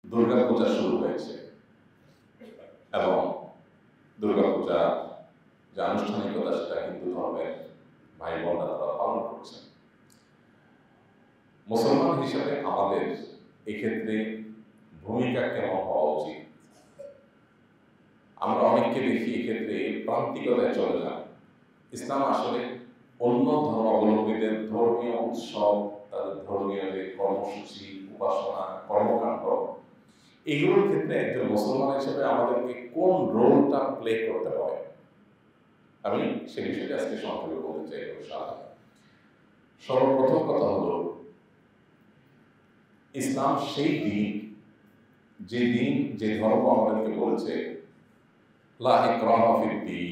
দুর্গাপূজা শুরু হয়েছে এবং দুর্গাপূজা যে আনুষ্ঠানিকতা সেটা হিন্দু ধর্মের ভাই বোনরা তারা পালন করছেন। মুসলমান হিসেবে আমাদের এক্ষেত্রে ভূমিকা কেমন হওয়া উচিত? আমরা অনেককে দেখি এক্ষেত্রে প্রান্তিকতায় চলে যান। ইসলাম আসলে অন্য ধর্মাবলম্বীদের ধর্মীয় উৎসব, তাদের ধর্মীয় যে কর্মসূচি, উপাসনা, কর্মকাণ্ড, এগুলোর ক্ষেত্রে একজন মুসলমান হিসেবে আমাদেরকে কোন রোলটা প্লে করতে হবে, আমি সে বিষয়টা আজকে সংক্ষেপে বলতে চাই। সর্বপ্রথম কথা হলো, ইসলাম সেই দিন, যে দিন, যে ধর্ম আমাদেরকে বলেছে লা ইকরাহা ফিদ্দীন,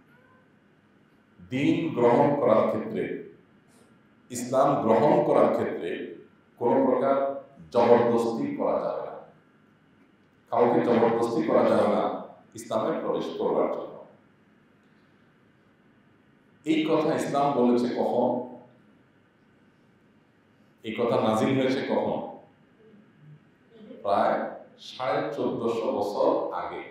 দিন গ্রহণ করার ক্ষেত্রে, ইসলাম গ্রহণ করার ক্ষেত্রে কোন প্রকার জবরদস্তি করা যাবে না। কাউকে জবরদস্তি করা যাবে না ইসলামে প্রবেশ করবার জন্য। এই কথা ইসলাম বলেছে কখন? এই কথা নাজিল হয়েছে কখন? প্রায় 1450 বছর আগে।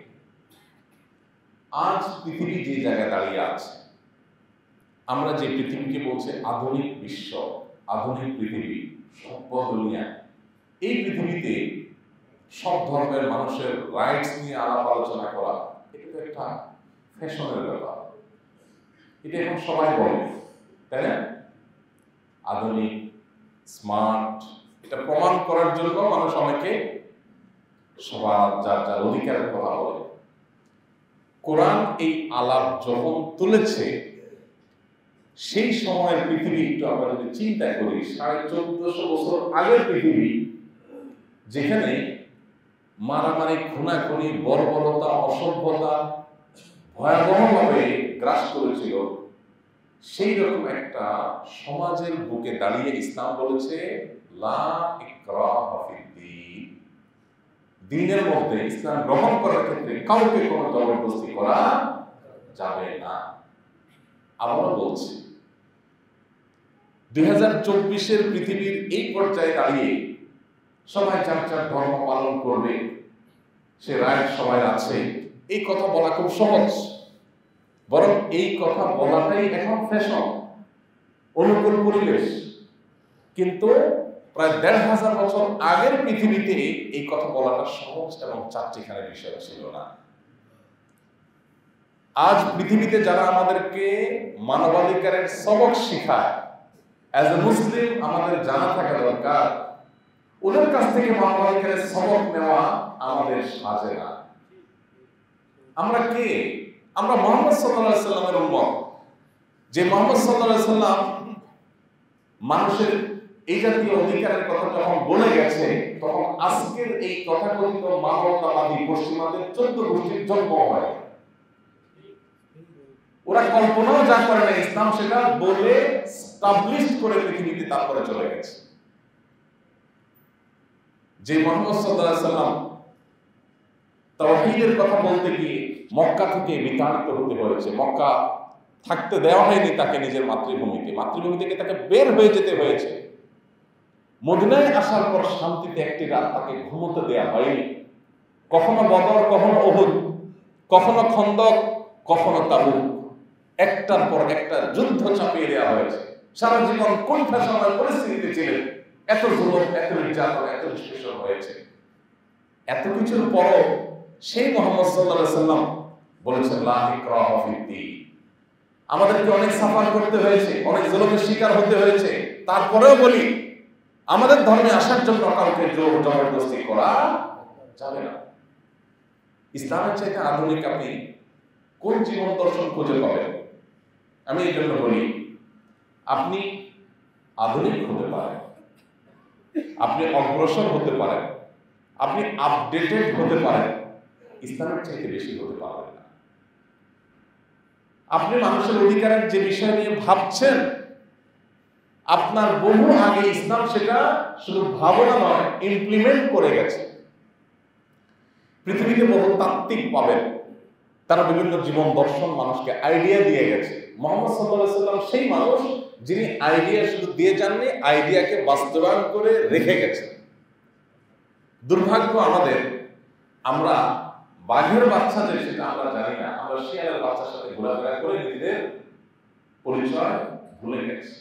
আজ পৃথিবী যে জায়গায় দাঁড়িয়ে আছে, আমরা যে পৃথিবীকে বলছে আধুনিক বিশ্ব, আধুনিক পৃথিবী, সভ্য দুনিয়া, এই পৃথিবীতে সব ধর্মের মানুষের রাইটস নিয়ে আলাপ আলোচনা করা, এটা তো একটা ফ্যাশনের ব্যাপার। এটা এখন সবাই বলে, তাই না? আধুনিক, স্মার্ট, এটা প্রমাণ করার জন্য মানুষ অনেকে সবার যার যার অধিকারের কথা বলে। কোরআন এই আলাপ যখন তুলেছে, সেই সময়ের পৃথিবী একটু আমরা যদি চিন্তা করি, 1450 বছর আগের পৃথিবী, যেখানে মারামারি, খুনাখুনি, বর্বরতা, অসভ্যতা ভয়াবহভাবে গ্রাস করেছিল, সেই রকম একটা সমাজের বুকে দাঁড়িয়ে ইসলাম বলেছে লা ইকরাহা ফিদ্দীন, দ্বীনের মধ্যে ইসলাম গ্রহণ করার ক্ষেত্রে কাউকে কোনো জবরদস্তি করা যাবে না। আমরা বলছি 2024-এর পৃথিবীর এই পর্যায়ে দাঁড়িয়ে সবাই যার যার ধর্ম পালন করবে, সে রাইট সবাই আছে, এই কথা বলা খুব সহজ। বরং এই কথা বলাটাই এখন ফ্যাশন, অনুকূল পরিবেশ। কিন্তু প্রায় 1500 বছর আগের পৃথিবীতে এই কথা বলাটা সহজ এবং চারটিখানের বিষয় ছিল না। আজ পৃথিবীতে যারা আমাদেরকে মানবাধিকারের সবক শিখায়, অ্যাজ এ মুসলিম আমাদের জানা থাকা দরকার, ওদের কাছ থেকে মানবাধিকারের সবক নেওয়া আমাদের সাজে না। আমরা কে? আমরা মুহাম্মদ সাল্লাল্লাহু আলাইহি সাল্লামের উম্মত। যে মুহাম্মদ সাল্লাল্লাহু আলাইহি সাল্লাম মানুষের এই জাতীয় অধিকারের কথা যখন বলে গেছে, তখন আজকের এই তথাকথিত মানবতাবাদী পশ্চিমাদের 14 গোষ্ঠীর জন্ম হয়। ওরা কল্পনাও যা করে না, ইসলাম সেটা বলে স্টাবলিশ করে পৃথিবীতে তারপরে চলে গেছে। যে মুহাম্মদ সাল্লাল্লাহু আলাইহি সাল্লাম তাওহীদের কথা বলতে গিয়ে মক্কা থেকে বিতাড়িত হতে হয়েছে, মক্কা থাকতে দেওয়া হয়নি তাকে নিজের মাতৃভূমি থেকে তাকে বের হয়ে যেতে হয়েছে। মদিনায় আসার পর শান্তিতে একটি রাত তাকে ঘুমোতে দেওয়া হয়নি। কখনো বদর, কখনো উহুদ, কখনো খন্দক, কখনো তাবুক, একটার পর একটা যুদ্ধ চাপিয়ে দেওয়া হয়েছে। সারা জীবন কোণঠাসার পরিস্থিতিতে ছিলেন, এত জুলুম, এত নির্যাতন, এত নিষ্পেষণ হয়েছে। এত কিছুর পরও সেই মুহাম্মদ সাল্লাল্লাহু আলাইহি সাল্লাম বলেছেন লা ইকরাহা ফিদ্দীন। আমাদেরকে অনেক সাফার করতে হয়েছে, অনেক জুলুমের শিকার হতে হয়েছে, তারপরেও বলি আমাদের ধর্মে আসার জন্য কাউকে জোর জবরদস্তি করা যাবে না। ইসলামের চাইতে আধুনিক আপনি কোন জীবন দর্শন খুঁজে পাবেন? আমি এই জন্য বলি, আপনি আধুনিক হতে পারেন, আপনি অগ্রসর হতে পারেন, আপনি আপডেটেড হতে পারেন, ইসলামের চাইতে বেশি হতে পারবেন না। আপনি মানুষের অধিকারের যে বিষয় নিয়ে ভাবছেন, আপনার বহু আগে ইসলাম সেটা শুধু ভাবনা নয়, ইমপ্লিমেন্ট করে গেছে। পৃথিবীতে বহু তাত্ত্বিক পাবেন, তারা বিভিন্ন জীবন দর্শন মানুষকে আইডিয়া দিয়ে গেছে। মুহাম্মদ সাল্লাল্লাহু আলাইহি সাল্লাম সেই মানুষ যিনি আইডিয়া শুধু দিয়ে যাননি, আইডিয়াকে বাস্তবায়ন করে রেখে গেছেন। দুর্ভাগ্য আমাদের, আমরা বাঘের বাচ্চা যে সেটা আমরা জানি না, আমরা শিয়ালের বাচ্চার সাথে ঘোরাফেরা করে নিজেদের পরিচয় ভুলে গেছি।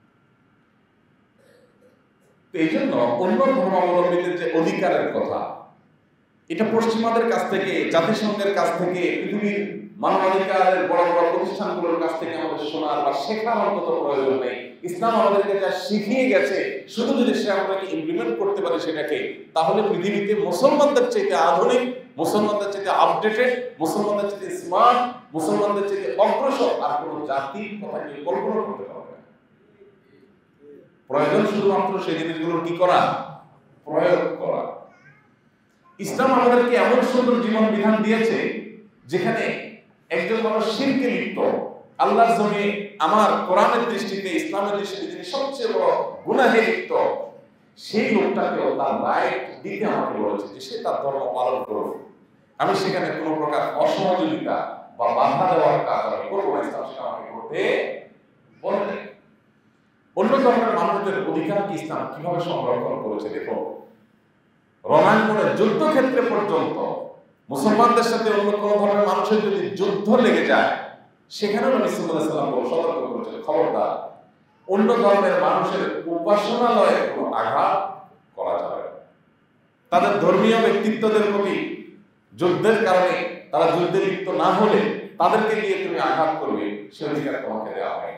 এই জন্য অন্য ধর্মাবলম্বীদের যে অধিকারের কথা, এটা পশ্চিমাদের কাছ থেকে, জাতিসংঘের কাছ থেকে, পৃথিবীর মানবাধিকারের বড় বড় প্রতিষ্ঠানগুলোর কাছ থেকে আমাদের শোনার বা শেখার অন্তত প্রয়োজন নেই। ইসলাম আমাদেরকে যা শিখিয়ে গেছে, শুধু যদি সে আমাদেরকে ইমপ্লিমেন্ট করতে পারে সেটাকে, তাহলে পৃথিবীতে মুসলমানদের চাইতে আধুনিক, মুসলমানদের চাইতে আপডেটেড, মুসলমানদের চাইতে স্মার্ট, মুসলমানদের চাইতে অগ্রসর আর কোন জাতির কথা কেউ কল্পনা করতে পারবে না। প্রয়োজন শুধুমাত্র সেই জিনিসগুলোর কি করা, প্রয়োগ করা। ইসলাম আমাদেরকে এমন সুন্দর জীবন বিধান দিয়েছে যেখানে একজন মানুষ শিরকে লিপ্ত, আল্লাহর জমিনে আমার কোরআনের দৃষ্টিতে, ইসলামের দৃষ্টিতে যিনি সবচেয়ে বড় গুনাহে লিপ্ত, সেই লোকটাকেও তার রাইট দিতে আমাকে বলেছে যে সে তার ধর্ম পালন করুক। আমি সেখানে কোনো প্রকার অসহযোগিতা বা বাধা দেওয়ার কাজ আমি করবো না, ইসলাম সেটা আমাকে করতে বলে। অন্য ধর্মের মানুষদের অধিকার কি ইসলাম কিভাবে সংরক্ষণ করেছে দেখো। রণাঙ্গনের যুদ্ধক্ষেত্রে পর্যন্ত মুসলমানদের সাথে অন্য কোন ধর্মের মানুষের যদি যুদ্ধ লেগে যায়, সেখানেও নবী সাল্লাল্লাহু আলাইহি ওয়াসাল্লাম সতর্ক করেছেন, খবরদার অন্য ধর্মের মানুষের উপাসনালয়ে কোনো আঘাত করা যাবে না। তাদের ধর্মীয় ব্যক্তিত্বদের প্রতি যুদ্ধের কারণে তারা যুদ্ধে লিপ্ত না হলে তাদেরকে দিয়ে তুমি আঘাত করবে, সে অধিকার তোমাকে দেওয়া হয়নি।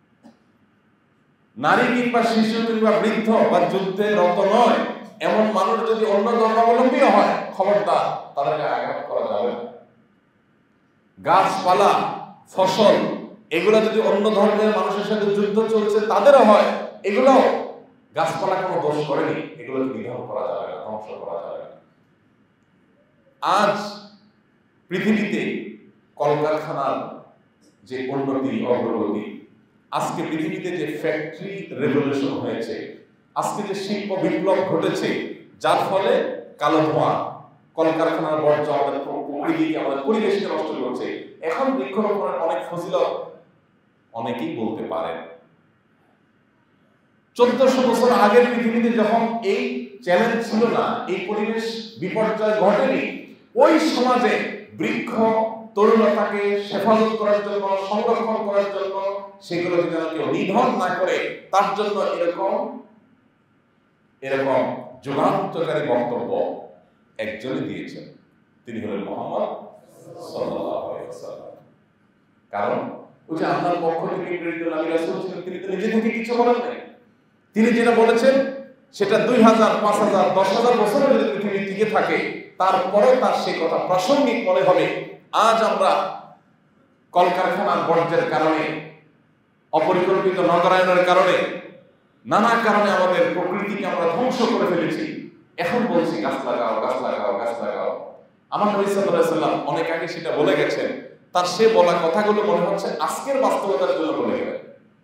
নারী কিংবা শিশু কিংবা বৃদ্ধ বা যুদ্ধে রত নয় এমন মানুষ যদি অন্য ধর্মাবলম্বী হয়, খবরদার তাদেরকে আঘাত করা যাবে না। গাছপালা, ফসল, এগুলো যদি অন্য ধর্মের মানুষের সাথে যুদ্ধ চলছে তাদেরও হয়, এগুলো গাছপালা কোনো দোষ করেনি, এগুলো নিধন করা যাবে না, ধ্বংস করা যাবে না। আজ পৃথিবীতে কলকারখানার যে উন্নতি, অগ্রগতি, আজকে পৃথিবীতে যে ফ্যাক্টরি রেভলিউশন হয়েছে, আজকে যে শিল্প বিপ্লব ঘটেছে, যার ফলে কালো ধোঁয়া, কলকারখানার বর্জ্য আমাদের প্রকৃতিকে, আমাদের পরিবেশকে নষ্ট করছে। এখন বৃক্ষরোপণের অনেক ফজিলত অনেকেই বলতে পারেন। 1400 বছর আগের পৃথিবীতে যখন এই চ্যালেঞ্জ ছিল না, এই পরিবেশ বিপর্যয় ঘটেনি, ওই সমাজে বৃক্ষ তরুণতাকে হেফাজত করার জন্য, সংরক্ষণ করার জন্য, সেগুলো যেন কেউ নিধন না করে, তার জন্য এরকম যুগান্তকারী বক্তব্য একজনই দিয়েছেন, তিনি হলেন মুহাম্মদ সাল্লাল্লাহু আলাইহি ওয়াসাল্লাম। কারণ ওই যে আল্লাহর পক্ষ থেকে প্রেরিত নবী রাসূল ছিলেন, তিনি তো নিজে থেকে কিছু বলেন নাই। তিনি যেটা বলেছেন সেটা 2000, 5000, 10,000 বছর যদি পৃথিবী টিকে থাকে, তারপরেও তার সেই কথা প্রাসঙ্গিক মনে হবে। আজ আমরা কলকারখানার বর্জ্যের কারণে, অপরিকল্পিত নগরায়নের কারণে, নানা কারণে আমাদের প্রকৃতিকে আমরা ধ্বংস করে ফেলেছি। এখন বলছি গাছ লাগাও, গাছ লাগাও, গাছ লাগাও। আমার নবী সাল্লাল্লাহু আলাইহি ওয়াসাল্লাম অনেক আগে সেটা বলে গেছেন। তার সে বলা কথাগুলো মনে হচ্ছে আজকের বাস্তবতার জন্য বলে গেলেন।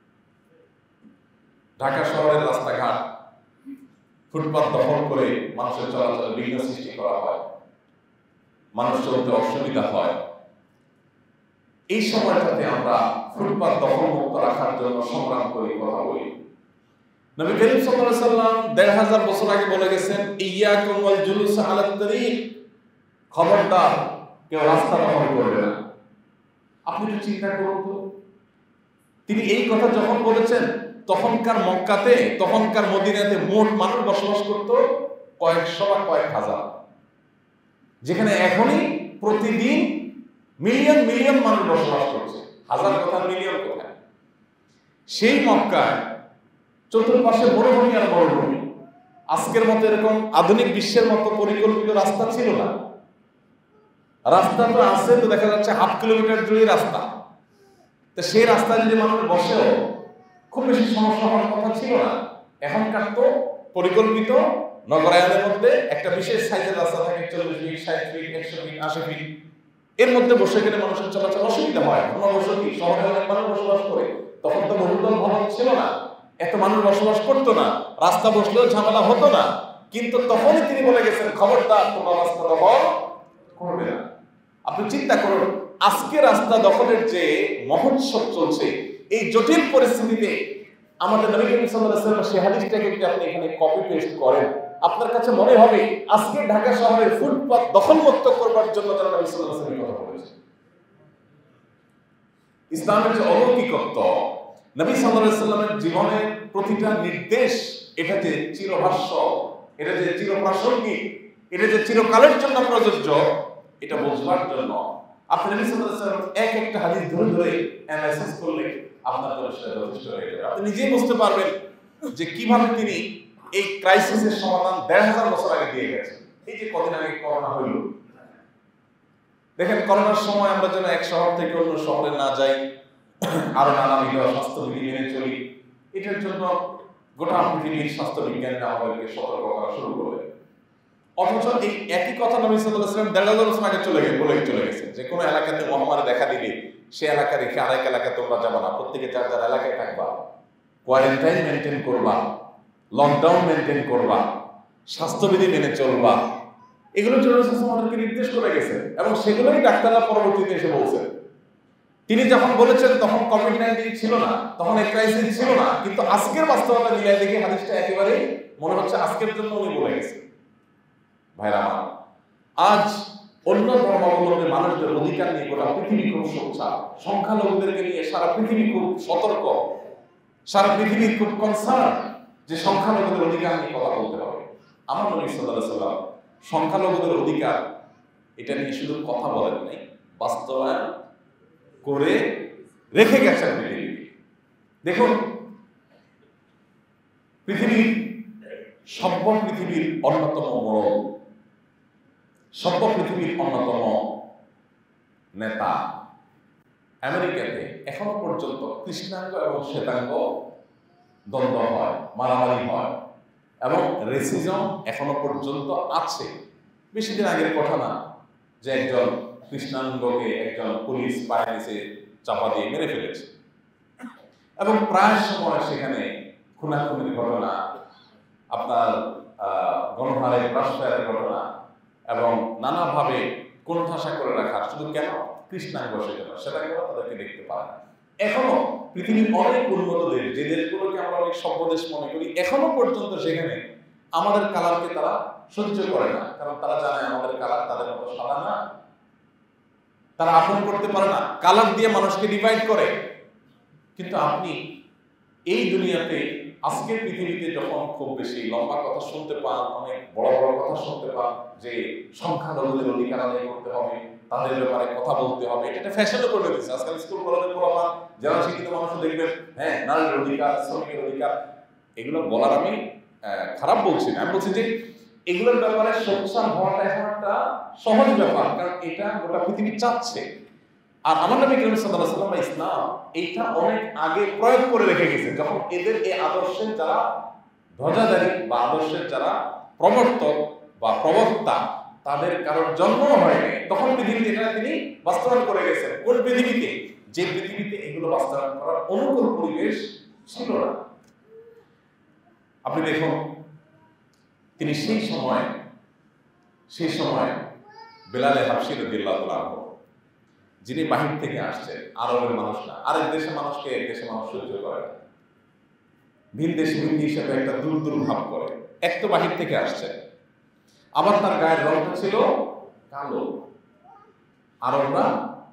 ঢাকা শহরের রাস্তাঘাট, ফুটপাত দখল করে মানুষের চলাচলে বিঘ্ন সৃষ্টি করা হয়, মানুষ চলতে অসুবিধা হয়। এই সময়টাতে আমরা ফুটপাত দখল মুক্ত রাখার জন্য সংগ্রাম করি, কথা বলি। নবী করিম সাল্লাল্লাহু আলাইহি ওয়াসাল্লাম 1500 বছর আগে বলে গেছেন, ইয়াকুম ওয়াল জুলুস আলাত তারিক, খবরদার কেউ রাস্তা দখল করবে না। আপনি একটু চিন্তা করুন তো, তিনি এই কথা যখন বলেছেন, তখনকার মক্কাতে, তখনকার মদিনাতে মোট মানুষ বসবাস করত কয়েকশো বা কয়েক হাজার, যেখানে এখনই প্রতিদিন মিলিয়ন মিলিয়ন মানুষ বসবাস করছে। হাজার কথা, মিলিয়ন কোথায়? সেই মক্কায় চতুর্পাশে মরুভূমি আর মরুভূমি। আজকের মতো এরকম আধুনিক বিশ্বের মতো পরিকল্পিত রাস্তা ছিল না। রাস্তা তো আছে, তো দেখা যাচ্ছে 1/2 কিলোমিটার জুড়ে রাস্তা। তো সেই রাস্তায় যদি মানুষ বসেও খুব বেশি সমস্যা হওয়ার কথা ছিল না। এখনকার তো পরিকল্পিত নগরায়নের মধ্যে একটা বিশেষ সাইজের রাস্তা থাকে, 40 ফিট, 60 ফিট, 100 ফিট, 80 ফিট। এর মধ্যে বসে গেলে মানুষের চলাচল অসুবিধা হয়। ঘনবসতি, শহরে অনেক মানুষ বসবাস করে। তখন তো বহুতল ভবন ছিল না, এত মানুষ বসবাস করতো না, রাস্তা বসলেও ঝামেলা হতো না। কিন্তু তখনই তিনি বলে গেছেন, খবরদার তোমরা রাস্তা দখল করবে না। আপনি চিন্তা করুন, আজকে রাস্তা দখলের যে মহোৎসব চলছে, এই জটিল পরিস্থিতিতে আমাদের নবী করিম সাল্লাল্লাহু আলাইহি ওয়াসাল্লাম সেই হাদিসটাকে যদি আপনি এখানে কপি পেস্ট করেন, আপনার কাছে মনে হবে আজকে ঢাকা শহরের ফুটপাত দখলমুক্ত করবার জন্য তারা নবী সাল্লাল্লাহু আলাইহি ওয়াসাল্লাম কথা বলেছে। ইসলামের যে অলৌকিকত্ব, নবী সাল্লাল্লাহু আলাইহি ওয়াসাল্লামের জীবনের প্রতিটা নির্দেশ এটা যে চিরভাষ্য, এটা যে চিরপ্রাসঙ্গিক, এটা যে চিরকালের জন্য প্রযোজ্য, এটা বোঝবার জন্য আপনি নবী সাল্লাল্লাহু আলাইহি ওয়াসাল্লাম এক একটা হাদিস ধরে ধরে অ্যানালাইসিস করলে আপনার জন্য সেটা যথেষ্ট হয়ে যাবে। আপনি নিজেই বুঝতে পারবেন যে কিভাবে তিনি এই ক্রাইসিসের সমাধান ১৫০০ বছর আগে দিয়ে গেছেন। এই যে কদিন আগে করোনা হইল, দেখেন করোনার সময় আমরা যেন এক শহর থেকে অন্য শহরে না যাই, আরো নানাবিধ স্বাস্থ্যবিধি মেনে চলি, এটার জন্য গোটা পৃথিবীর স্বাস্থ্য বিজ্ঞানীরা আমাদেরকে সতর্ক করা শুরু করলেন। অথচ এই একই কথা নবী সাল্লাল্লাহু আলাইহি ওয়াসাল্লাম ১৫০০ বছর আগে বলে চলে গেছেন যে কোনো এলাকাতে মহামারী দেখা দিলে সে এলাকা রেখে আরেক এলাকায় তোমরা যাবে না, প্রত্যেকে যার যার এলাকায় থাকবা, কোয়ারেন্টাইন মেনটেন করবা, লকডাউন মেনটেন করবা, স্বাস্থ্যবিধি মেনে চলবা, এগুলো আমাদেরকে নির্দেশ করে গেছে এবং সেগুলোই ডাক্তাররা পরবর্তীতে এসে বলছেন। তিনি যখন বলেছেন তখন কোভিড-19 ছিল না, তখন এই ক্রাইসিস ছিল না, কিন্তু আজকের বাস্তবতা মিলাই দেখে হাদিসটা একেবারে মনে হচ্ছে আজকের জন্য উনি বলে গেছেন। ভাইরা আমার, আজ অন্য ধর্মাবলম্বী মানুষদের অধিকার নিয়ে গোটা পৃথিবী খুব সোচ্চার, সংখ্যালঘুদেরকে নিয়ে সারা পৃথিবী খুব সতর্ক, সারা পৃথিবী খুব কনসার্ন যে সংখ্যালঘুদের অধিকার নিয়ে কথা বলতে হবে। আমার নবী সাল্লাল্লাহু আলাইহি ওয়াসাল্লাম সংখ্যালঘুদের অধিকার এটা নিয়ে শুধু কথা বলেন নাই, বাস্তবায়ন করে রেখে গেছেন পৃথিবী। দেখুন, পৃথিবীর অন্যতম বড়, সভ্য পৃথিবীর অন্যতম নেতা আমেরিকাতে এখনো পর্যন্ত কৃষ্ণাঙ্গ এবং শ্বেতাঙ্গ দ্বন্দ্ব হয়, মারামারি হয় এবং রেসিজম এখনো পর্যন্ত আছে। বেশি দিন আগের কথা না যে একজন কৃষ্ণাঙ্গকে একজন পুলিশ পায়ের নিচে চাপা দিয়ে মেরে ফেলেছে এবং প্রায় সময় সেখানে খুনাখুনির ঘটনা, আপনার গণহারের প্রশ্রয়ের ঘটনা এবং নানাভাবে কোণঠাসা করে রাখা, শুধু কেন কৃষ্ণাঙ্গ সেটাকেও তাদেরকে দেখতে পারে না। এখনো পৃথিবীর অনেক উন্নত দেশ, যে দেশগুলোকে আমরা অনেক সভ্য দেশ মনে করি, এখনো পর্যন্ত সেখানে আমাদের কালারকে তারা সহ্য করে না, কারণ তারা জানে আমাদের কালার তাদের মতো সাদা না, তারা আপন করতে পারে না, কালার দিয়ে মানুষকে ডিভাইড করে। কিন্তু আপনি এই দুনিয়াতে আজকের পৃথিবীতে যখন খুব বেশি লম্বা কথা শুনতে পান, অনেক বড় বড় কথা শুনতে পান যে সংখ্যালঘুদের অধিকার আদায় করতে হবে, তাদের ব্যাপারে কথা বলতে হবে, এটা ফ্যাশনও করে দিচ্ছে। আজকাল স্কুল কলেজে পড়ান যারা শিক্ষিত মানুষ দেখবেন, হ্যাঁ নারীর অধিকার, শ্রমিকের অধিকার, এগুলো বলার আমি খারাপ বলছি না, আমি বলছি যে এগুলোর ব্যাপারে সোচ্চার হওয়াটা এখন একটা সহজ ব্যাপার, কারণ এটা গোটা পৃথিবী চাচ্ছে। আর আমার নবী করিম সাল্লাল্লাহু আলাইহি ওয়াসাল্লাম ইসলাম এইটা অনেক আগে প্রয়োগ করে রেখে গেছে। যখন এদের এই আদর্শের যারা ধ্বজাধারী বা আদর্শের যারা প্রবর্তক বা প্রবক্তা তাদের কারোর জন্ম হয়নি, তখন পৃথিবীতে এটা তিনি বাস্তবায়ন করে গেছেন। কোন পৃথিবীতে? যে পৃথিবীতে এগুলো বাস্তবায়ন করার অনুকূল পরিবেশ ছিল না। আপনি দেখুন, তিনি সেই সময় বেলালে হাবশী রাদিয়াল্লাহু আনহু, যিনি বাহির থেকে আসছেন, আরবের মানুষ না, আরেক দেশের মানুষকে এক দেশের মানুষ সহ্য করে না, ভিন দেশি হিসেবে একটা দূর ভাব করে, এক তো বাহির থেকে আসছে, আবার তার গায়ের রংটা ছিল কালো, আরবরা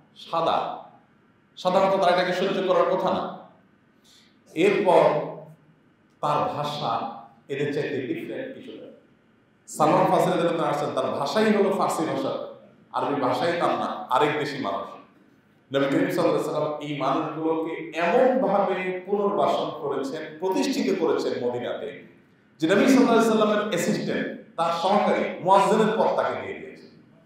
সাধারণত তারা এটাকে সহ্য করার কথা না। এরপর তার ভাষা এদের চাইতে ডিফারেন্ট কিছু। সালমান ফার্সি রাদিয়াল্লাহু আসছেন, তার ভাষাই হলো ফার্সি ভাষা, আরবি ভাষাই তার না, আরেক দেশি মানুষ। নবী করিম সাল্লাল্লাহু আলাইহি ওয়াসাল্লাম এই মানুষগুলোকে এমন ভাবে পুনর্বাসন করেছেন, প্রতিষ্ঠিত করেছেন মদিনাতে, যে নবী সাল্লাল্লাহু আলাইহি ওয়াসাল্লামের অ্যাসিস্ট্যান্ট, তার সহকারী মুয়াজ্জিনের পদ তাকে দিয়ে দিয়েছে।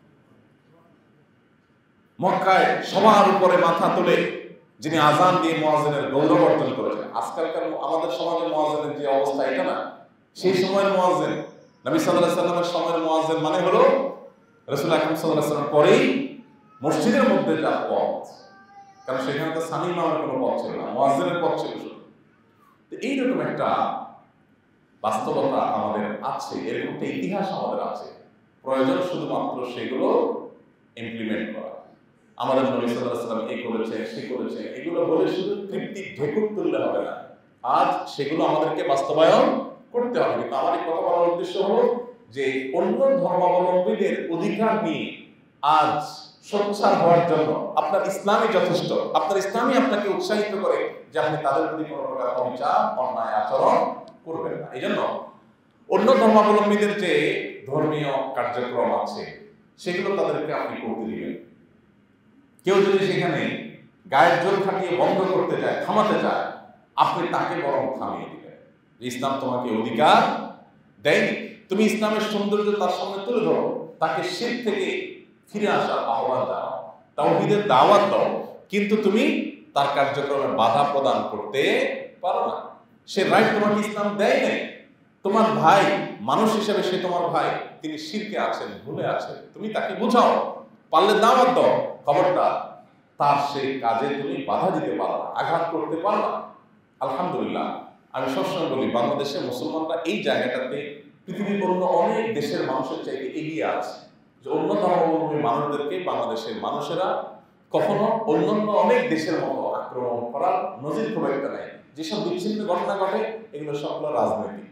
মক্কায় সবার উপরে মাথা তুলে যিনি আযান দিয়ে মুয়াজ্জিনের গৌরব অর্জন করেছেন। আজকালকার আমাদের সমাজে মুয়াজ্জিনের যে অবস্থা, এটা না, সেই সময়ের মুয়াজ্জিন, নবী সাল্লাল্লাহু আলাইহি ওয়াসাল্লামের সময়ের মুয়াজ্জিন মানে হলো রাসূল আকরাম সাল্লাল্লাহু আলাইহি ওয়াসাল্লাম পরেই মসজিদের মধ্যে যার পথ, কারণ সেখানে তো সানি ইমামের কোনো পথ ছিল না, মুয়াজ্জিনের পথ ছিল শুধু। এইরকম একটা বাস্তবতা আমাদের আছে, এরকম একটা ইতিহাস আমাদের আছে, প্রয়োজন শুধুমাত্র সেগুলো ইমপ্লিমেন্ট করা। আমাদের নবী সাল্লাল্লাহু আলাইহি ওয়াসাল্লাম এই করেছে, সে করেছে, এগুলো বলে শুধু তৃপ্তি ঢেকুর তুললে হবে না, আজ সেগুলো আমাদেরকে বাস্তবায়ন করতে হবে। কিন্তু আমার এই কথা বলার উদ্দেশ্য হলো যে অন্য ধর্মাবলম্বীদের অধিকার নিয়ে আজ সোচ্চার হওয়ার জন্য আপনার ইসলামই যথেষ্ট। আপনার ইসলামই আপনাকে উৎসাহিত করে যে আপনি তাদের প্রতি কোনো প্রকার অবিচার, অন্যায় আচরণ করবেন না। এই জন্য অন্য ধর্মাবলম্বীদের যে ধর্মীয় কার্যক্রম আছে সেগুলো তাদেরকে আপনি করতে দিবেন। কেউ যদি সেখানে গায়ের জোর খাটিয়ে বন্ধ করতে যায়, থামাতে চায়, আপনি তাকে বরং থামিয়ে দিবেন। ইসলাম তোমাকে অধিকার দেয়নি, তুমি ইসলামের সৌন্দর্য তার সামনে তুলে ধরো, তাকে শিরক থেকে ফিরে আসার আহ্বান জানাও, তাওহীদের দাওয়াত দাও, কিন্তু তুমি তার কার্যক্রমে বাধা প্রদান করতে পারো না। সে রাইট তোমাকে ইসলাম দেয় নাই। তোমার ভাই মানুষ হিসেবে সে তোমার ভাই, তিনি শিরকে আছেন, ভুলে আছেন, তুমি তাকে বুঝাও, পারলে দাওয়াত দাও, খবরদার তার সেই কাজে তুমি বাধা দিতে পারো না, আঘাত করতে পারো না। আলহামদুলিল্লাহ, আমি সবসময় বলি বাংলাদেশে মুসলমানরা এই জায়গাটাতে পৃথিবীর অন্য অনেক দেশের মানুষের চাইতে এগিয়ে আছে। যে অন্য ধর্মাবলম্বী মানুষদেরকে বাংলাদেশের মানুষেরা কখনো অন্যান্য অনেক দেশের মতো আক্রমণ করার নজির খুব একটা নেই। যেসব বিচ্ছিন্ন ঘটনা ঘটে এগুলো সবগুলো রাজনৈতিক,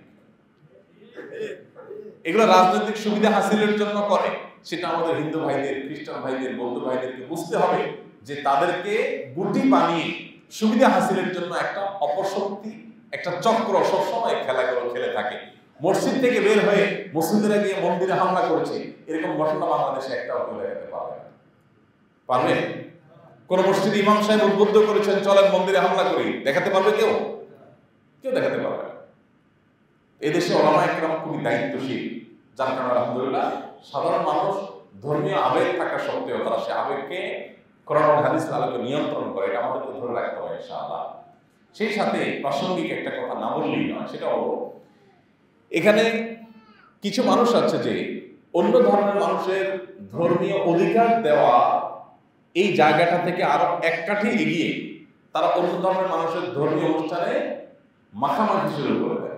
এগুলো রাজনৈতিক সুবিধা হাসিলের জন্য করে। সেটা আমাদের হিন্দু ভাইদের, খ্রিস্টান ভাইদের, বৌদ্ধ ভাইদেরকে বুঝতে হবে যে তাদেরকে গুটি বানিয়ে সুবিধা হাসিলের জন্য একটা অপশক্তি, একটা চক্র সবসময় খেলাগুলো খেলে থাকে। মসজিদ থেকে বের হয়ে মুসলিমরা গিয়ে মন্দিরে হামলা করেছে, এরকম ঘটনা বাংলাদেশে একটাও কেউ দেখাতে পারবে না। পারবে? কোন মসজিদ ইমাম সাহেব উদ্বুদ্ধ করেছেন চলেন মন্দিরে হামলা করি, দেখাতে পারবে কেউ? কেউ দেখাতে পারবে না। এদেশে ওলামা একরাম খুবই দায়িত্বশীল, যার কারণে আলহামদুলিল্লাহ সাধারণ মানুষ ধর্মীয় আবেগ থাকা সত্ত্বেও তারা সে আবেগকে কোরআন ও হাদিসের আলোকে নিয়ন্ত্রণ করে। এটা আমাদেরকে ধরে রাখতে হবে ইনশাআল্লাহ। সেই সাথে প্রাসঙ্গিক একটা কথা না বললেই নয়, সেটা হলো এখানে কিছু মানুষ আছে যে অন্য ধর্মের মানুষের ধর্মীয় অধিকার দেওয়া এই জায়গাটা থেকে আরো এক কাঠি এগিয়ে তারা অন্য ধর্মের মানুষের ধর্মীয় অনুষ্ঠানে মাখামাখি শুরু করে দেয়।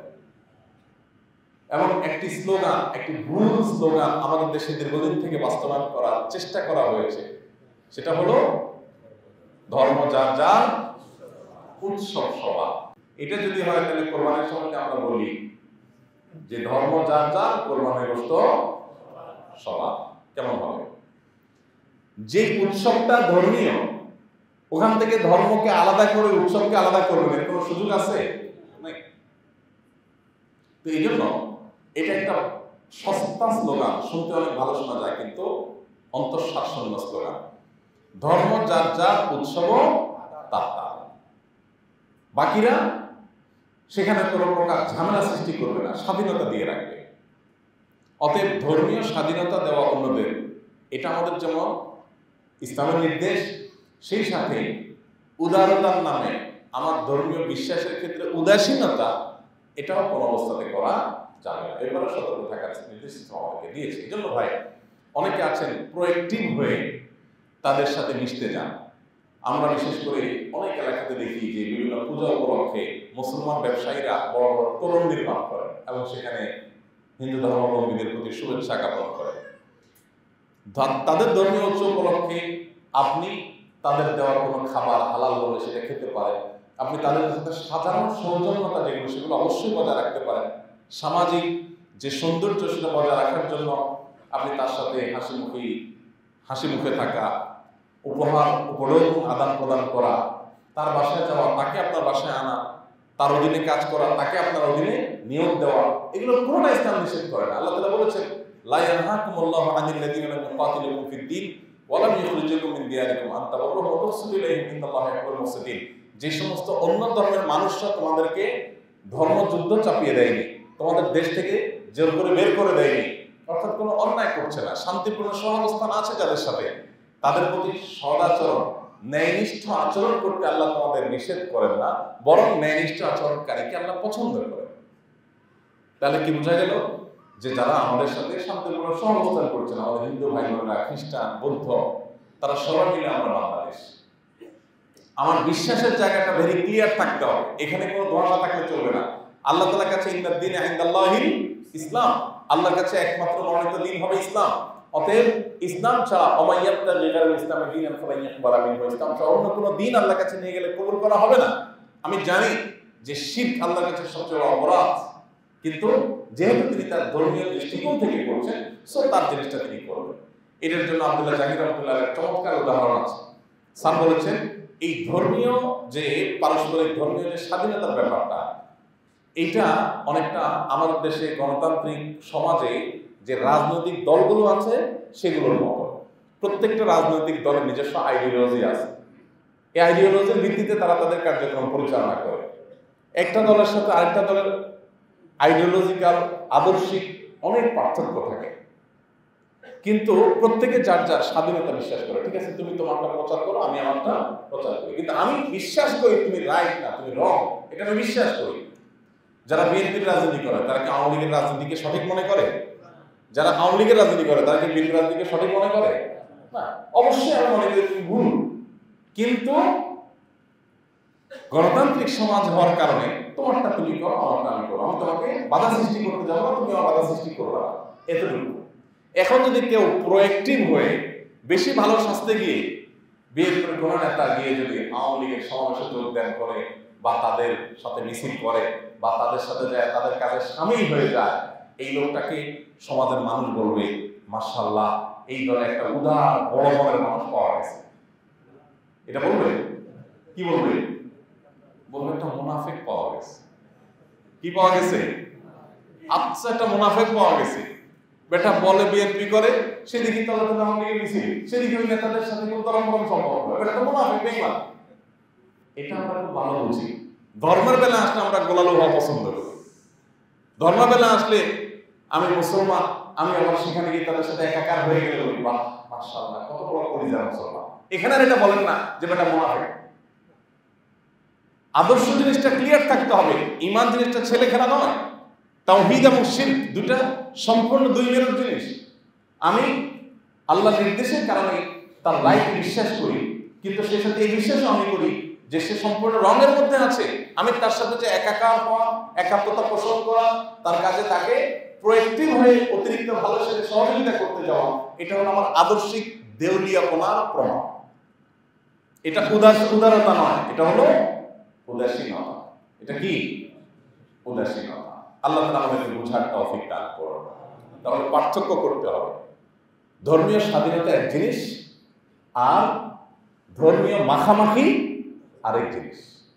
এবং একটি স্লোগান, একটি ভুল স্লোগান আমাদের দেশে দীর্ঘদিন থেকে বাস্তবায়ন করার চেষ্টা করা হয়েছে, সেটা হলো ধর্ম যার যার, উৎসব সবার। এটা যদি হয় তাহলে কোরবানির সময় আমরা বলি যে ধর্ম যার যার, কোরবানির গোশত সবার। কেমন হবে? যে উৎসবটা ধর্মীয় ওখান থেকে ধর্মকে আলাদা করে উৎসবকে আলাদা করবেন এর কোনো সুযোগ আছে? নাই। তো এই জন্য এটা একটা সস্তা স্লোগান, শুনতে অনেক ভালো শোনা যায় কিন্তু অন্তঃসারশূন্য স্লোগান। ধর্ম যার যার, উৎসব তার তার। বাকিরা সেখানে কোনো প্রকার ঝামেলা সৃষ্টি করবে না, স্বাধীনতা দিয়ে রাখবে। অতএব ধর্মীয় স্বাধীনতা দেওয়া অন্যদের, এটা আমাদের যেমন ইসলামের নির্দেশ, সেই সাথে উদারতার নামে আমার ধর্মীয় বিশ্বাসের ক্ষেত্রে উদাসীনতা, এটাও কোনো অবস্থাতে করা যাবে না। এবারে সতর্ক থাকার নির্দেশ আমাদেরকে দিয়েছে। এই জন্য ভাই অনেকে আছেন প্রোয়েক্টিভ হয়ে তাদের সাথে মিশতে যান। আমরা বিশেষ করে অনেক এলাকাতে দেখি যে বিভিন্ন পূজা উপলক্ষে মুসলমান ব্যবসায়ীরা বড় বড় তোরণ নির্মাণ করেন এবং সেখানে হিন্দু ধর্মাবলম্বীদের প্রতি শুভেচ্ছা জ্ঞাপন করেন। তাদের ধর্মীয় উৎসব উপলক্ষে আপনি তাদের দেওয়ার কোনো খাবার হালাল বলে সেটা খেতে পারেন। আপনি তাদের সাথে সাধারণ সৌজন্যতা যেগুলো সেগুলো অবশ্যই বজায় রাখতে পারেন। সামাজিক যে সৌন্দর্য সেটা বজায় রাখার জন্য আপনি তার সাথে হাসি মুখে থাকা, উপহার উপঢৌকন আদান প্রদান করা, তার বাসায় যাওয়া, তাকে আপনার বাসায় আনা, তার অধীনে কাজ করা, তাকে আপনার অধীনে নিয়োগ দেওয়া, এগুলো পুরোটা ইসলাম নিষেধ করে না। আল্লাহ তাআলা বলেছেন লা ইয়ানহাকুমুল্লাহু আনিল লাযীনা লাম ইউকাতিলুকুম ফিদ-দীন ওয়া লাম ইখরিজুকুম মিন দিয়ারিকুম আন তাবাররুহুম ওয়া তুহসিনু ইলাইহিম ইন্নাল্লাহা ইউহিব্বুল মুহসিনিন। যে সমস্ত অন্য ধর্মের মানুষরা তোমাদেরকে ধর্মযুদ্ধ চাপিয়ে দেয়নি, তোমাদের দেশ থেকে জোর করে বের করে দেয়নি, অর্থাৎ কোনো অন্যায় করছে না, শান্তিপূর্ণ সহাবস্থান আছে যাদের সাথে, তাদের প্রতি সদাচরণ, ন্যায়নিষ্ঠ আচরণ করতে আল্লাহ তোমাদের নিষেধ করেন না, বরং ন্যায়নিষ্ঠ আচরণকারীকে আল্লাহ পছন্দ করেন। তাহলে কি বোঝা গেল? যে যারা আমাদের সাথে শান্তিপূর্ণ সহাবস্থান করছেন, আমাদের হিন্দু ভাই বোনেরা, খ্রিস্টান, বৌদ্ধ, তারা সবাই মিলে আমরা বাংলাদেশ। আমার বিশ্বাসের জায়গাটা ভেরি ক্লিয়ার থাকতে হবে, এখানে কোনো ধোঁয়াশা থাকলে চলবে না। আল্লাহ তাআলার কাছে ইন্নাদ দীনা ইনদাল্লাহিল ইসলাম, আল্লাহর কাছে একমাত্র মনোনীত দিন হবে ইসলাম। অতএব ইসলাম ছাড়া অমাইয়াত্তা লিগাল ইসলামের দিন ফালাইয়াকবারা মিনহু, ইসলাম ছাড়া অন্য কোনো দিন আল্লাহর কাছে নিয়ে গেলে কবুল করা হবে না। আমি জানি যে শিরক আল্লাহর কাছে সবচেয়ে বড় অপরাধ, কিন্তু যেহেতু তিনি তার ধর্মীয় দৃষ্টিকোণ থেকে করছেন, সো তার জিনিসটা তিনি করবেন। এটার জন্য আব্দুল্লাহ জাহির রহমতুল্লাহ এর চমৎকার উদাহরণ আছে। স্যার বলেছেন এই ধর্মীয় যে পারস্পরিক ধর্মীয় যে স্বাধীনতার ব্যাপারটা, এটা অনেকটা আমাদের দেশে গণতান্ত্রিক সমাজে যে রাজনৈতিক দলগুলো আছে সেগুলোর মতো। প্রত্যেকটা রাজনৈতিক দলের নিজস্ব আইডিওলজি আছে। এই আইডিওলজির ভিত্তিতে তারা তাদের কার্যক্রম পরিচালনা করে। একটা দলের সাথে আরেকটা দলের আইডিওলজিক্যাল আদর্শিক অনেক পার্থক্য থাকে, কিন্তু প্রত্যেকে যার যার স্বাধীনতা বিশ্বাস করে। ঠিক আছে, তুমি তোমারটা প্রচার করো, আমি আমারটা প্রচার করি, কিন্তু আমি বিশ্বাস করি তুমি রাইট না, তুমি রং, এটা আমি বিশ্বাস করি। যারা বিএনপির রাজনীতি করে তারা কি আওয়ামী লীগের রাজনীতিকে সঠিক মনে করে? যারা আওয়ামী লীগের রাজনীতি করে তারা কি বিএনপির রাজনীতিকে সঠিক মনে করে? না, অবশ্যই আমি মনে করি তুমি ভুল। কিন্তু গণতান্ত্রিক সমাজ হওয়ার কারণে তোমারটা তুমি করো, আমারটা আমি করো, আমি তোমাকে বাধা সৃষ্টি করতে যাবো না, তুমি আমার বাধা সৃষ্টি করবে না, এতটুকু। এখন যদি কেউ প্রোঅ্যাক্টিভ হয়ে বেশি ভালো শাস্তে গিয়ে বিএনপির কোনো নেতা গিয়ে যদি আওয়ামী লীগের সমাবেশে যোগদান করে বা তাদের সাথে মিছিল করে বা তাদের সাথে যায় তাদের কাজে সামিল হয়ে যায়, এই লোকটাকে সমাজের মানুষ বলবে মাশাআল্লাহ এই দলে একটা উদার বড় মনের মানুষ পাওয়া গেছে। এটা বলবে কি বলবে? বলবে একটা মুনাফিক পাওয়া গেছে। কি পাওয়া গেছে? আচ্ছা, একটা মুনাফিক পাওয়া গেছে। বেটা বলে বিএনপি করে, সেদিকে তাহলে তো আওয়ামী লীগের মিছিল, সেদিকে ওই নেতাদের সাথে কোনো তরঙ্গম সম্পর্ক, এটা তো মুনাফিক বেঈমান। এটা আমরা খুব ভালো বুঝি। ধর্মের বেলা আসলে আমরা গোলালো হওয়া পছন্দ করি। ধর্মের বেলা আসলে আমি মুসলমান, আমি আবার সেখানে গিয়ে তাদের সাথে একাকার হয়ে গেলে বলি বাহ মাশাআল্লাহ কত বড় পরিবার মুসলমান। এখানে আর এটা বলেন না যে বেটা মুনাফিক। আদর্শ জিনিসটা ক্লিয়ার থাকতে হবে। ঈমান জিনিসটা ছেলে খেলা নয়। তাওহীদ এবং শিরক দুটো সম্পূর্ণ দুই মেরুর জিনিস। আমি আল্লাহর নির্দেশের কারণে তার লাইফ বিশ্বাস করি, কিন্তু সে সাথে এই বিশ্বাসও আমি করি যে সে সম্পূর্ণ রঙের মধ্যে আছে। আমি তার সাথে যে একাকার হওয়া, একাত্মতা পোষণ করা, তার কাজে তাকে প্রোঅ্যাক্টিভ হয়ে অতিরিক্ত ভালো সাথে সহযোগিতা করতে যাওয়া, এটা হলো আমার আদর্শিক দেউলিয়াপনার প্রমাণ। এটা উদারতা নয়, এটা হলো উদাসীনতা। এটা কি? উদাসীনতা। আল্লাহ তাআলা আমাদেরকে বোঝার তৌফিক দান করুন। তাহলে পার্থক্য করতে হবে। ধর্মীয় স্বাধীনতা এক জিনিস, আর ধর্মীয় মাখামাখি আরেক জিনিস।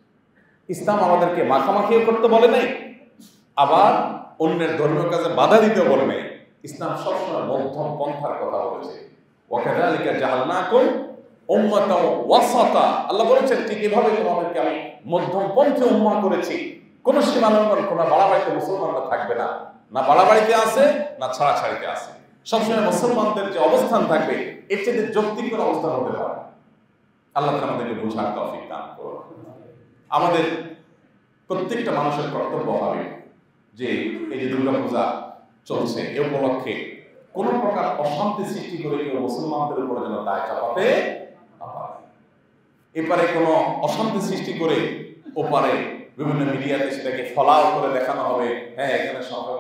ইসলাম আমাদেরকে মাখামাখিও করতে বলে নাই, আবার অন্যের ধর্মীয় কাজে বাধা দিতেও বলে নাই। ইসলাম সবসময় মধ্যম পন্থার কথা বলেছে। ওয়াকাযালিকা জাআলনাকুম উম্মাতাও ওয়াসাতা। আল্লাহ বলেছেন ঠিক এভাবে তোমাদেরকে আমি মধ্যম পন্থী উম্মাহ করেছি। কোন সীমালঙ্ঘন, কোন বাড়াবাড়িতে মুসলমানরা থাকবে না, না বাড়াবাড়িতে আছে না ছাড়াছাড়িতে আছে। সবসময় মুসলমানদের যে অবস্থান থাকবে এর চেয়ে যৌক্তিক কোনো অবস্থান হতে পারে। আল্লাহ তাআলা আমাদেরকে বোঝার তৌফিক দান করুন। আমাদের প্রত্যেকটা মানুষের কর্তব্য হবে যে এই যে দুর্গা পূজা চলছে এ উপলক্ষে কোন প্রকার অশান্তি সৃষ্টি করে কেউ মুসলমানদের উপরে যেন দায় চাপাতে না পারে। এপারে কোনো অশান্তি সৃষ্টি করে ওপারে বিভিন্ন মিডিয়াতে সেটাকে ফলাও করে দেখানো হবে, হ্যাঁ এখানে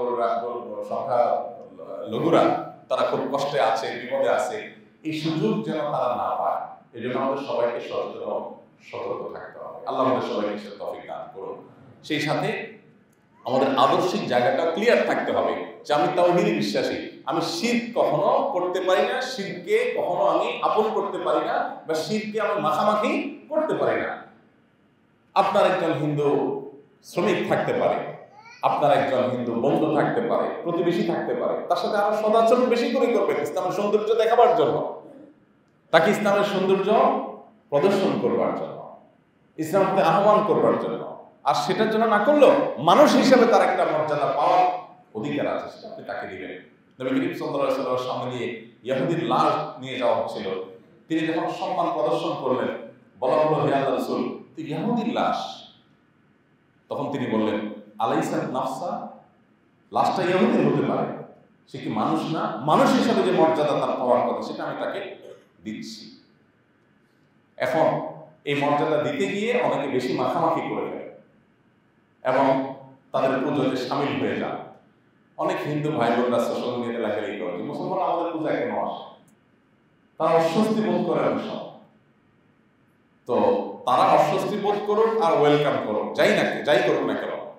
সংখ্যা লঘুরা তারা খুব কষ্টে আছে, বিপদে আছে, এই সুযোগ যেন তারা না পায়। এই জন্য আমাদের সবাইকে সতর্ক থাকতে হবে। আল্লাহ আমাদের সবাইকে সে তৌফিক দান করুন। সেই সাথে আমাদের আদর্শিক জায়গাটা ক্লিয়ার থাকতে হবে যে আমি তাওহীদে বিশ্বাসী, আমি শিরক কখনো করতে পারি না, শিরকে কখনো আমি আপন করতে পারি না, বা শিরকে আমি মাখামাখি করতে পারি না। আপনার একজন হিন্দু শ্রমিক থাকতে পারে, আপনার একজন হিন্দু বন্ধু থাকতে পারে, প্রতিবেশী থাকতে পারে, তার সাথে আরো সদাচরণ বেশি করে করবেন ইসলামের সৌন্দর্য দেখাবার জন্য, তাকে ইসলামের সৌন্দর্য প্রদর্শন করবার জন্য, ইসলামকে আহ্বান করবার জন্য। আর সেটার জন্য না করলেও মানুষ হিসেবে তার একটা মর্যাদা পাওয়ার অধিকার আছে, সেটা আপনি তাকে দিবেন। নবী করিম সাল্লাল্লাহু আলাইহি ওয়াসাল্লামের সামনে দিয়ে ইহুদির লাশ নিয়ে যাওয়া হচ্ছিল, তিনি যখন সম্মান প্রদর্শন করলেন, বলা হলো হে আল্লাহর রাসূল তুই ইহুদির লাশ, তখন তিনি বললেন আলাইসা নাফসা, লাশটা ইহুদির হতে পারে, সে কি মানুষ না? মানুষ হিসেবে যে মর্যাদা তার পাওয়ার কথা সেটা আমি তাকে দিচ্ছি। এখন এই মর্যাদা দিতে গিয়ে অনেকে বেশি মাখামাখি করে দেয় এবং তাদের পুজোতে সামিল হয়ে যান। অনেক হিন্দু ভাই বোনরা সোশ্যাল মিডিয়াতে লেখালেখি করে যে মুসলমান আমাদের পূজায় কেন আসে, তারা অস্বস্তি বোধ করে অনেক সময়। তো তারা অস্বস্তি বোধ করুক আর ওয়েলকাম করুক, যাই করুক না কেন,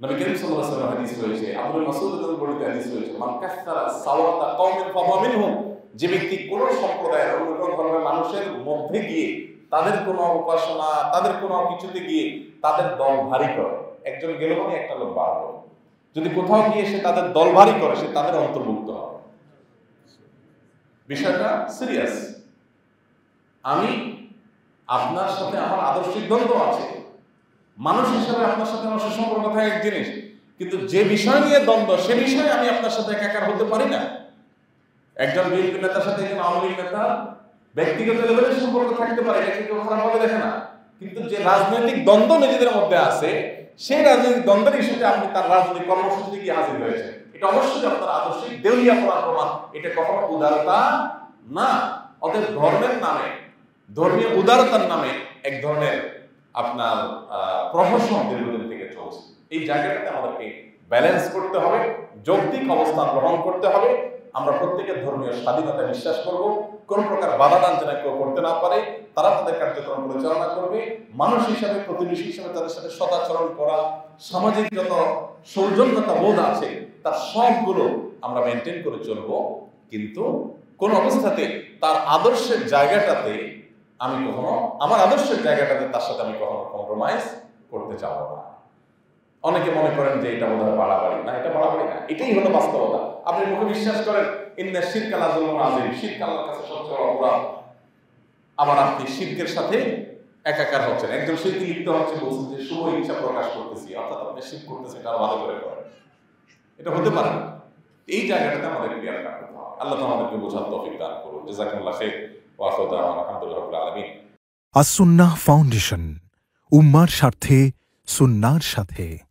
নবী করিম সাল্লাল্লাহু আলাইহি ওয়াসাল্লাম হাদিস রয়েছে, আবুল মাসউদ রাদিয়াল্লাহু বর্ণিত হাদিস রয়েছে, মান কাসসারা সাওয়াতা কওমিন ফাহুয়া মিনহুম, যে ব্যক্তি কোন সম্প্রদায়ের অন্য কোন ধর্মের মানুষের মধ্যে গিয়ে তাদের কোন উপাসনা, তাদের কোন কিছুতে গিয়ে তাদের দল ভারী করে, একজন গেল মানে একটা লোক বাড়লো, যদি কোথাও গিয়ে সে তাদের দল ভারী করে সে তাদের অন্তর্ভুক্ত হবে। বিষয়টা সিরিয়াস। আমি আপনার সাথে আমার আদর্শিক দ্বন্দ্ব আছে, মানুষ হিসাবে আপনার সাথে আমার সুসম্পর্ক থাকে এক জিনিস, কিন্তু যে বিষয় নিয়ে দ্বন্দ্ব সে বিষয়ে আমি আপনার সাথে একাকার হতে পারি না। একজন বিএনপি নেতার সাথে একজন আওয়ামী লীগ নেতা ব্যক্তিগত লেভেলে সম্পর্ক থাকতে পারে, এটা কেউ খারাপভাবে দেখে না, কিন্তু যে রাজনৈতিক দ্বন্দ্ব নিজেদের মধ্যে আছে সেই রাজনৈতিক দ্বন্দ্বের ইস্যুতে আপনি তার রাজনৈতিক কর্মসূচিতে গিয়ে হাজির হয়েছে, এটা অবশ্যই আপনার আদর্শিক দেউলিয়া পড়ার প্রমাণ, এটা কখনো উদারতা না। অতএব ধর্মের নামে, ধর্মীয় উদারতার নামে এক ধরনের আপনার প্রহসন দীর্ঘদিন থেকে চলছে। এই জায়গাটাতে আমাদেরকে ব্যালেন্স করতে হবে, যৌক্তিক অবস্থান গ্রহণ করতে হবে। আমরা প্রত্যেকের ধর্মীয় স্বাধীনতা বিশ্বাস করব, কোন প্রকার বাধাদান যেন কেউ করতে না পারে, তারা তাদের কার্যক্রম পরিচালনা করবে। মানুষ হিসাবে, প্রতিবেশী হিসাবে তাদের সাথে সদাচরণ করা, সামাজিক যত সৌজন্যতা বোধ আছে তার সবগুলো আমরা মেনটেন করে চলবো, কিন্তু কোন অবস্থাতে তার আদর্শের জায়গাটাতে আমি কখনো, আমার আদর্শের জায়গাটাতে তার সাথে আমি কখনো কম্প্রোমাইজ করতে চাবো না। অনেকে মনে করেন যে এটা বোধহয় বাড়াবাড়ি, না, এটা বাড়াবাড়ি না, এটাই হলো বাস্তবতা। আপনি মুখে বিশ্বাস করেন ইন্না শিরকা লাযুলমুন আযীম, শিরক আল্লাহর কাছে সবচেয়ে বড় অপরাধ। আবার আপনি শিরকের সাথে একাকার হচ্ছেন, একজন শিরকে লিপ্ত হচ্ছে, বলছেন যে শুভ ইচ্ছা প্রকাশ করতেছি, অর্থাৎ আপনি শিরক করতেছেন, এটা ভালো করে করেন, এটা হতে পারে না। এই জায়গাটাতে আমাদের ক্লিয়ার রাখতে হবে। আল্লাহ আমাদেরকে বোঝার তৌফিক দান করুন। জাযাকুমুল্লাহ খাইর ওয়া আখিরু দাওয়ানা আলহামদুলিল্লাহি রাব্বিল আলামিন। আস-সুন্নাহ ফাউন্ডেশন, উম্মার স্বার্থে সুন্নাহর সাথে।